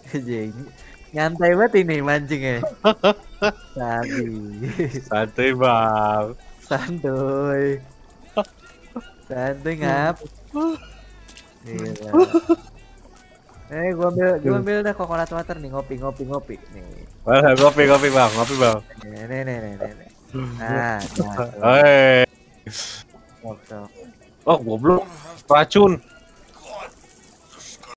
Jing. Nyantai banget ini mancing ya. Sabi. Santuy bang. Santuy. Santuy ngap. Gila. Gua ambil dah coconut water nih, ngopi nih. Wah, ngopi bang, ngopi bang. Nih. Nah. Hei. Sok. Oh goblok, racun.